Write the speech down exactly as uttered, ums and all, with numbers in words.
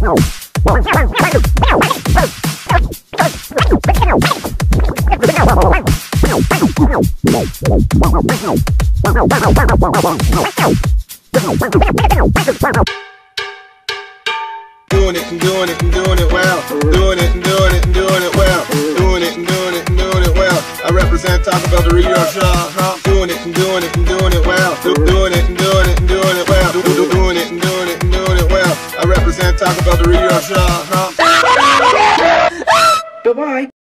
Doing it and doing it and doing it well. Doing it and doing it and doing it well. Doing it and doing it and doing it well. I represent Taco Bell Doritos. Doing it and doing it and doing it well. Doing it.